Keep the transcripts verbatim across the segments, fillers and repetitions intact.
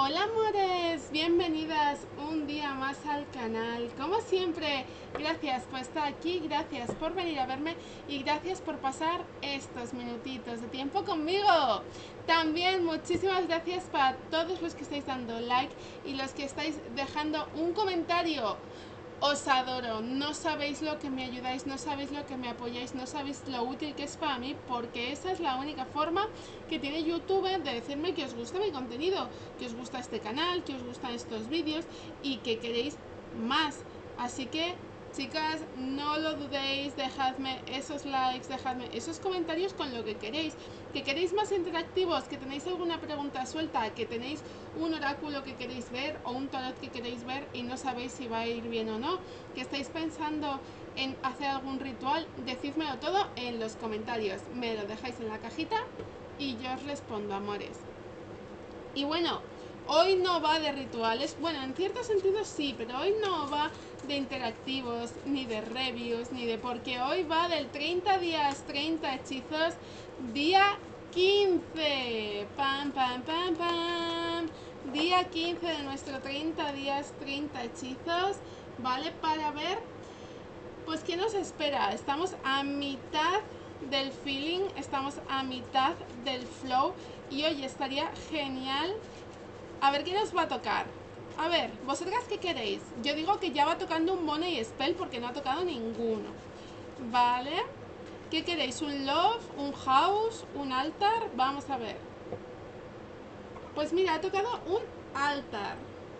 Hola amores, bienvenidas un día más al canal. Como siempre, gracias por estar aquí, gracias por venir a verme y gracias por pasar estos minutitos de tiempo conmigo. También muchísimas gracias para todos los que estáis dando like y los que estáis dejando un comentario. Os adoro, no sabéis lo que me ayudáis, no sabéis lo que me apoyáis, no sabéis lo útil que es para mí, porque esa es la única forma que tiene YouTube de decirme que os gusta mi contenido, que os gusta este canal, que os gustan estos vídeos y que queréis más. Así que, chicas, no lo dudéis, dejadme esos likes, dejadme esos comentarios con lo que queréis. Que queréis más interactivos, que tenéis alguna pregunta suelta, que tenéis un oráculo que queréis ver o un tarot que queréis ver y no sabéis si va a ir bien o no, que estáis pensando en hacer algún ritual, decídmelo todo en los comentarios, me lo dejáis en la cajita y yo os respondo, amores. Y bueno, hoy no va de rituales, bueno, en cierto sentido sí, pero hoy no va de interactivos, ni de reviews, ni de... porque hoy va del treinta días, treinta hechizos, día quince. Pam, pam, pam, pam. Día quince de nuestro treinta días, treinta hechizos, ¿vale? Para ver, pues, ¿qué nos espera? Estamos a mitad del feeling, estamos a mitad del flow y hoy estaría genial. A ver qué nos va a tocar. A ver, ¿vosotras qué queréis? Yo digo que ya va tocando un Money Spell porque no ha tocado ninguno. ¿Vale? ¿Qué queréis? ¿Un Love? ¿Un House? ¿Un Altar? Vamos a ver. Pues mira, ha tocado un Altar.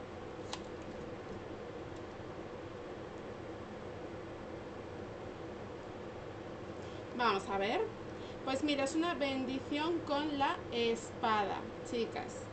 Vamos a ver. Pues mira, es una bendición con la espada, chicas.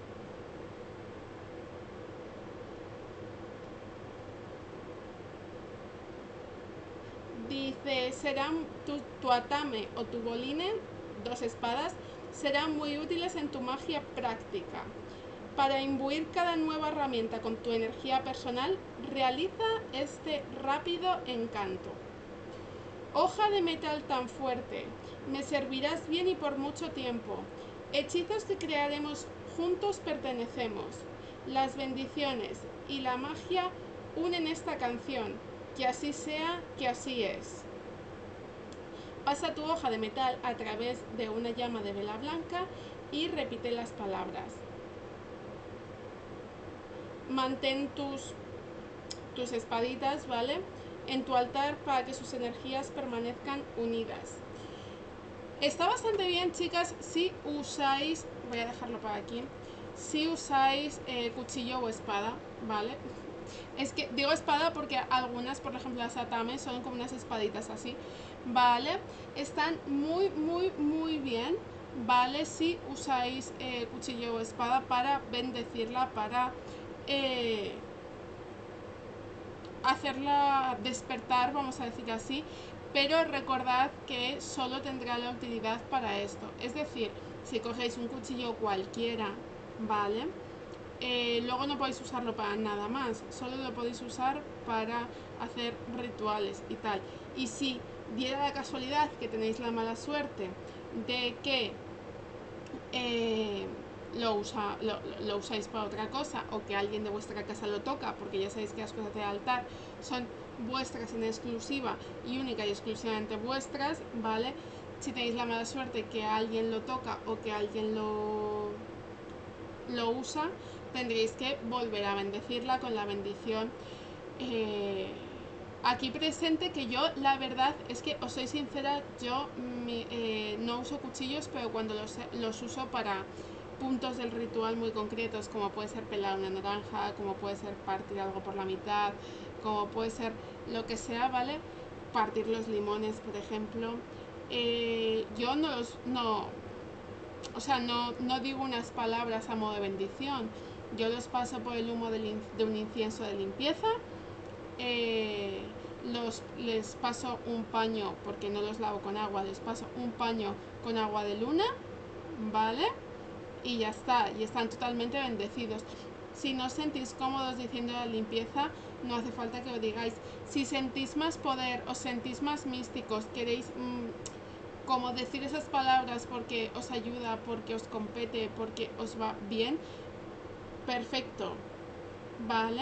Dice, serán tu, tu atame o tu boline, dos espadas, serán muy útiles en tu magia práctica. Para imbuir cada nueva herramienta con tu energía personal, realiza este rápido encanto. Hoja de metal tan fuerte, me servirás bien y por mucho tiempo. Hechizos que crearemos juntos pertenecemos. Las bendiciones y la magia unen esta canción. Que así sea, que así es. Pasa tu hoja de metal a través de una llama de vela blanca y repite las palabras. Mantén tus, tus espaditas, ¿vale?, en tu altar para que sus energías permanezcan unidas. Está bastante bien, chicas, si usáis, voy a dejarlo para aquí, si usáis eh, cuchillo o espada, ¿vale? Es que digo espada porque algunas, por ejemplo las atame, son como unas espaditas así, ¿vale? Están muy, muy, muy bien, ¿vale? Si usáis eh, cuchillo o espada para bendecirla, para eh, hacerla despertar, vamos a decir así, pero recordad que solo tendrá la utilidad para esto. Es decir, si cogéis un cuchillo cualquiera, ¿vale?, Eh, luego no podéis usarlo para nada más, solo lo podéis usar para hacer rituales y tal. Y si diera la casualidad que tenéis la mala suerte de que eh, lo, usa, lo, lo usáis para otra cosa, o que alguien de vuestra casa lo toca, porque ya sabéis que las cosas de altar son vuestras en exclusiva y única y exclusivamente vuestras, ¿vale? Si tenéis la mala suerte que alguien lo toca o que alguien lo, lo usa, tendréis que volver a bendecirla con la bendición eh, aquí presente, que yo la verdad es que os soy sincera, yo mi, eh, no uso cuchillos, pero cuando los, los uso para puntos del ritual muy concretos, como puede ser pelar una naranja, como puede ser partir algo por la mitad, como puede ser lo que sea, ¿vale? Partir los limones, por ejemplo. Eh, yo no los... No, o sea, no, no digo unas palabras a modo de bendición, yo los paso por el humo de, de un incienso de limpieza, eh, los, les paso un paño, porque no los lavo con agua, les paso un paño con agua de luna, ¿vale? Y ya está, y están totalmente bendecidos. Si no os sentís cómodos diciendo la limpieza, no hace falta que lo digáis. Si sentís más poder, os sentís más místicos, queréis... Mmm, como decir esas palabras porque os ayuda, porque os compete, porque os va bien, Perfecto. Vale.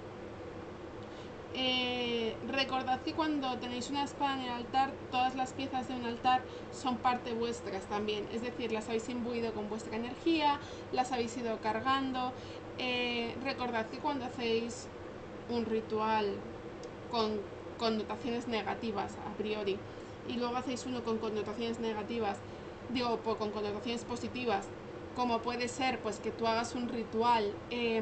Eh, recordad que cuando tenéis una espada en el altar, todas las piezas de un altar son parte vuestras también, es decir, las habéis imbuido con vuestra energía, las habéis ido cargando. Eh, recordad que cuando hacéis un ritual con connotaciones negativas a priori y luego hacéis uno con connotaciones negativas, digo, con connotaciones positivas, como puede ser pues que tú hagas un ritual, eh,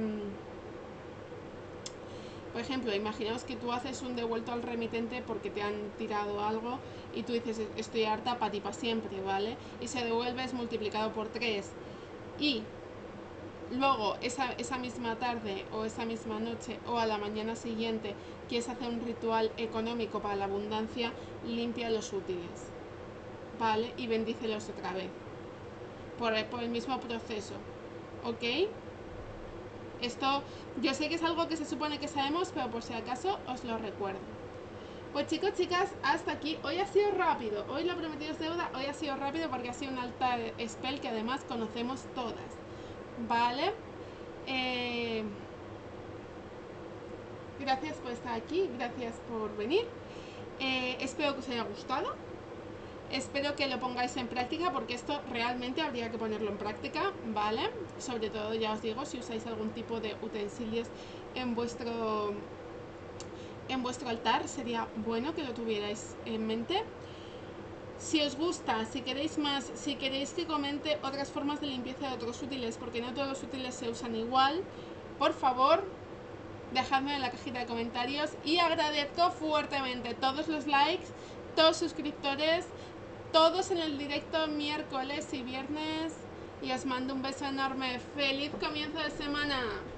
por ejemplo, imaginaos que tú haces un devuelto al remitente porque te han tirado algo y tú dices estoy harta para ti para siempre, ¿vale? Y se devuelve es multiplicado por tres y luego esa, esa misma tarde o esa misma noche o a la mañana siguiente quieres hacer un ritual económico para la abundancia, limpia los útiles, ¿vale? Y bendícelos otra vez por, por el mismo proceso, ¿ok? Esto yo sé que es algo que se supone que sabemos, pero por si acaso os lo recuerdo. Pues chicos, chicas, hasta aquí. Hoy ha sido rápido, hoy lo prometido es deuda, hoy ha sido rápido porque ha sido un altar spell que además conocemos todas, ¿vale? Eh, gracias por estar aquí, gracias por venir. Eh, espero que os haya gustado. Espero que lo pongáis en práctica porque esto realmente habría que ponerlo en práctica, ¿vale? Sobre todo, ya os digo, si usáis algún tipo de utensilios en vuestro, en vuestro altar, sería bueno que lo tuvierais en mente. Si os gusta, si queréis más, si queréis que comente otras formas de limpieza de otros útiles, porque no todos los útiles se usan igual, por favor, dejadme en la cajita de comentarios y agradezco fuertemente todos los likes, todos suscriptores, todos en el directo miércoles y viernes y os mando un beso enorme. ¡Feliz comienzo de semana!